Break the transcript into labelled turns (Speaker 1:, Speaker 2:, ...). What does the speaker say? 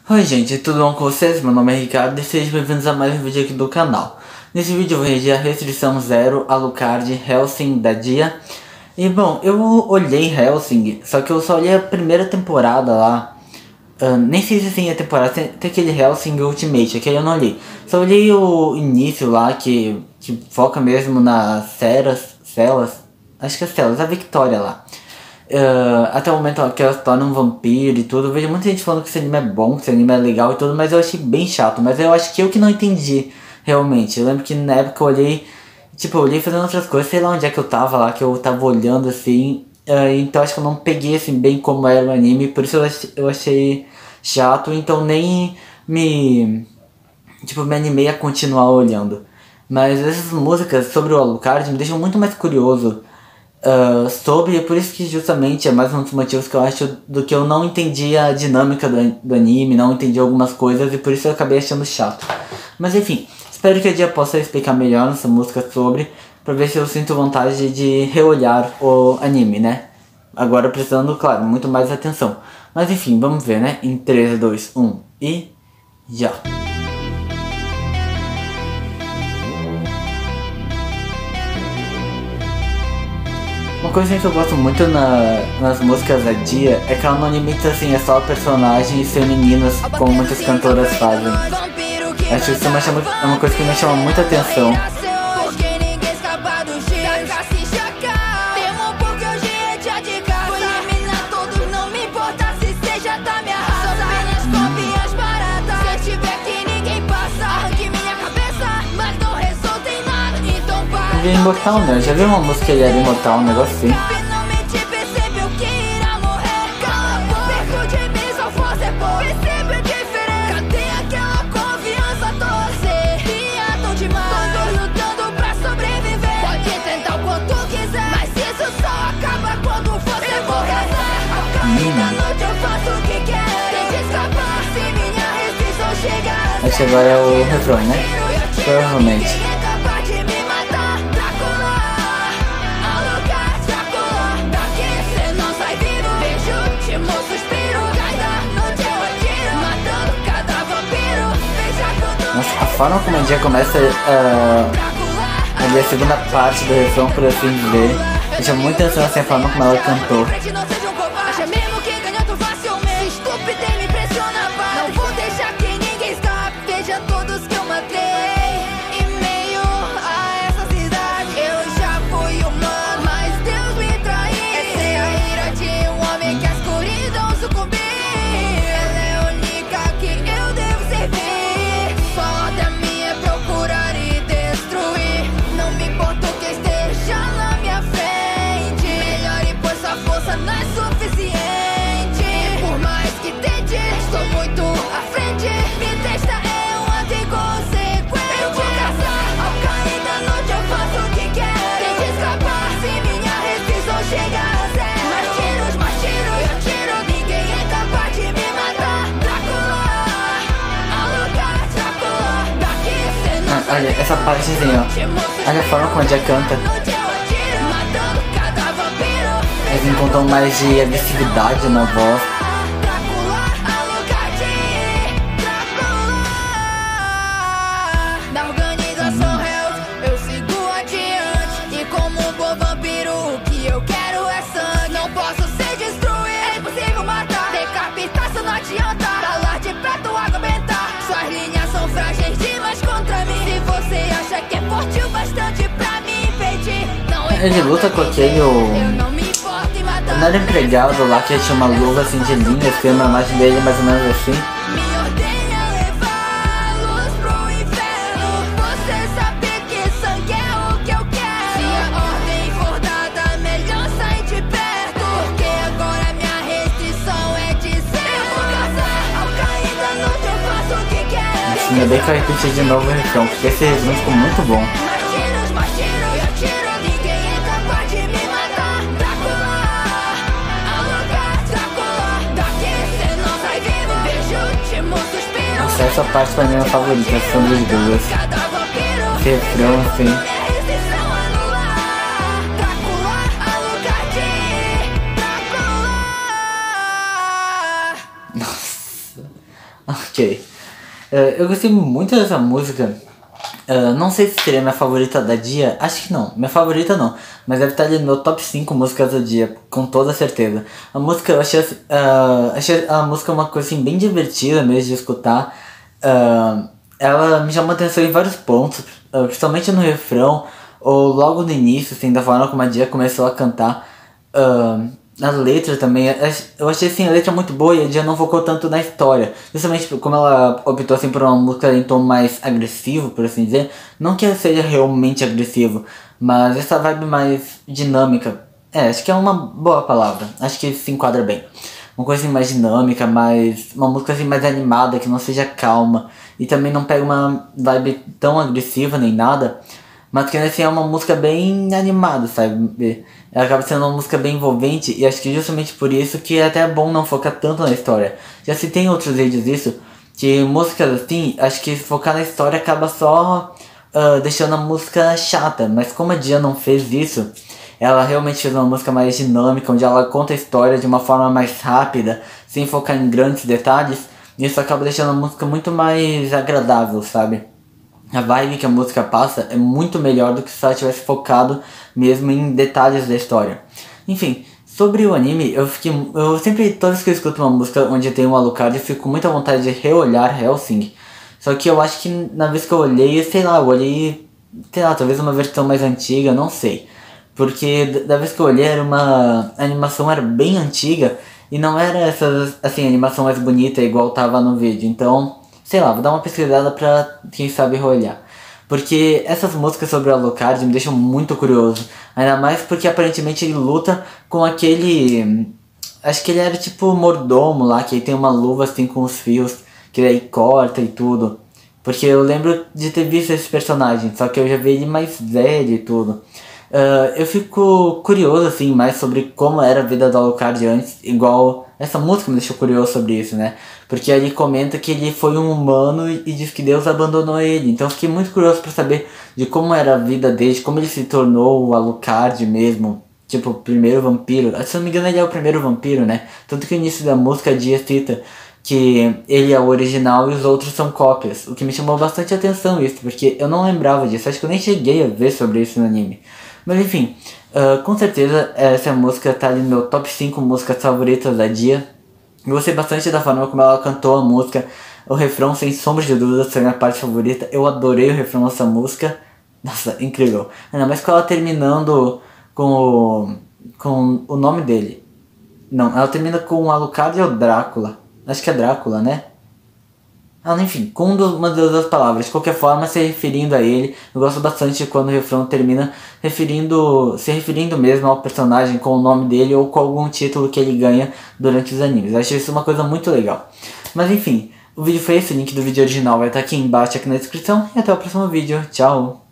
Speaker 1: Oi gente, tudo bom com vocês? Meu nome é Ricardo e sejam bem-vindos a mais um vídeo aqui do canal. Nesse vídeo eu vou reagir a Restrição Zero, Alucard, Hellsing da Dia. E bom, eu olhei Hellsing, só que eu só olhei a primeira temporada lá. Nem sei se tem a temporada, tem aquele Hellsing Ultimate, aquele eu não olhei. Só olhei o início lá, que foca mesmo nas celas, acho que as celas, a Victoria lá. Até o momento que ela se torna um vampiro e tudo. Eu vejo muita gente falando que esse anime é bom, que esse anime é legal e tudo, mas eu achei bem chato. Mas eu acho que eu que não entendi realmente. Eu lembro que na época eu olhei, eu olhei fazendo outras coisas, sei lá onde é que eu tava lá, que eu tava olhando assim. Então acho que eu não peguei assim bem como era o anime, por isso eu achei chato, então nem me animei a continuar olhando. Mas essas músicas sobre o Alucard me deixam muito mais curioso sobre, por isso que justamente é mais um dos motivos que eu acho do que eu não entendi a dinâmica do anime, não entendi algumas coisas e por isso eu acabei achando chato. Mas enfim, espero que a Dia possa explicar melhor essa música sobre, pra ver se eu sinto vontade de reolhar o anime, né? Agora precisando, claro, muito mais atenção. Mas enfim, vamos ver, né? Em 3, 2, 1 e já! Uma coisa que eu gosto muito nas músicas da Dia é que ela não limita assim, é só personagens femininas como muitas cantoras fazem. Acho que isso é uma coisa que me chama muita atenção. Ele é imortal, né? Já viu uma música que ele era imortal, um negócio assim? Acho que agora é o refrão, né? Provavelmente. Nossa, a forma como a Dia começa ali a segunda parte do refrão, por assim dizer, me chama muita atenção assim, a forma como ela cantou. Olha, essa partezinha, ó. Olha a forma como a Dia canta. Eles encontram mais de agressividade na voz.
Speaker 2: Na organização eu sigo adiante. E como um bom vampiro, o que eu quero é sangue. Não posso ser destruído, é impossível matar. Decapitar só não adianta. Falar de perto, aguentar. Suas linhas são frágeis demais contra mim. Se você acha que é forte o bastante pra me impedir, não é.
Speaker 1: Ele luta com aquele não era empregado lá que tinha uma luva assim de linhas, que a imagem dele mais ou menos assim.
Speaker 2: Me ordena levá-los pro inferno. Você sabe que sangue é o que eu quero. Se a ordem for dada, melhor sair de perto. Porque agora minha restrição é dizer: eu vou caçar ao cair da noite, eu faço o que quero.
Speaker 1: Assim, ainda bem que eu repeti de novo o refrão, porque esse refrão ficou muito bom.
Speaker 2: Mais tiro, eu tiro, ninguém é capaz de me matar. Drácula, Alucard, Drácula, daqui cê não sai vivo. Vejo o último suspiro.
Speaker 1: Nossa, essa parte pra mim é a favorita, são das duas. Esse refrão, assim. Ok. Eu gostei muito dessa música. Não sei se seria minha favorita da Dia. Acho que não. Minha favorita não. Mas deve estar ali no meu top 5 músicas do dia. Com toda certeza. A música, eu achei a música uma coisa assim, bem divertida mesmo de escutar. Ela me chamou a atenção em vários pontos. Principalmente no refrão. Ou logo no início, assim, da forma como a Dia começou a cantar. A letra também, eu achei assim, a letra muito boa e a Dia não focou tanto na história. Justamente como ela optou assim por uma música em tom mais agressivo, por assim dizer. Não que ela seja realmente agressivo, mas essa vibe mais dinâmica. Acho que é uma boa palavra. Acho que se enquadra bem. Uma coisa assim mais dinâmica, uma música assim mais animada, que não seja calma. E também não pega uma vibe tão agressiva nem nada. Mas que assim é uma música bem animada, sabe? Ela acaba sendo uma música bem envolvente e acho que justamente por isso que é até bom não focar tanto na história. Já se tem outros vídeos disso, que músicas assim, acho que focar na história acaba só deixando a música chata. Mas como a Dia não fez isso, ela realmente fez uma música mais dinâmica, onde ela conta a história de uma forma mais rápida, sem focar em grandes detalhes. E isso acaba deixando a música muito mais agradável, sabe? A vibe que a música passa é muito melhor do que se ela tivesse focado mesmo em detalhes da história. Enfim, sobre o anime, eu sempre, toda vez que eu escuto uma música onde tem um Alucard, eu fico com muita vontade de reolhar Hellsing. Só que eu acho que na vez que eu olhei, talvez uma versão mais antiga, não sei. Porque da vez que eu olhei, a animação era bem antiga e não era essa, assim, animação mais bonita igual tava no vídeo. Então, sei lá, vou dar uma pesquisada pra quem sabe olhar. Porque essas músicas sobre o Alucard me deixam muito curioso. Ainda mais porque aparentemente ele luta com aquele... Acho que ele era tipo mordomo lá, que tem uma luva assim com os fios, que daí corta e tudo. Porque eu lembro de ter visto esse personagem, só que eu já vi ele mais velho e tudo. Eu fico curioso assim mais sobre como era a vida do Alucard antes, igual essa música me deixou curioso sobre isso, né? Porque ele comenta que ele foi um humano e diz que Deus abandonou ele. Então eu fiquei muito curioso pra saber de como era a vida dele, de como ele se tornou o Alucard mesmo. Tipo, o primeiro vampiro. Se eu não me engano ele é o primeiro vampiro, né? Tanto que no início da música a Dia cita que ele é o original e os outros são cópias. O que me chamou bastante atenção isso, porque eu não lembrava disso. Acho que eu nem cheguei a ver sobre isso no anime. Mas enfim, com certeza essa música tá ali no meu top 5 músicas favoritas da Dia. Eu gostei bastante da forma como ela cantou a música. O refrão, sem sombra de dúvida, foi a minha parte favorita. Eu adorei o refrão dessa música. Nossa, incrível. Ainda mais com ela terminando com o nome dele. Não, ela termina com o Alucard ou Drácula. Acho que é Drácula, né? Enfim, com uma das duas palavras. De qualquer forma, se referindo a ele. Eu gosto bastante quando o refrão termina se referindo mesmo ao personagem com o nome dele ou com algum título que ele ganha durante os animes. Eu acho isso uma coisa muito legal. Mas enfim, o vídeo foi esse. O link do vídeo original vai estar aqui embaixo, aqui na descrição. E até o próximo vídeo. Tchau!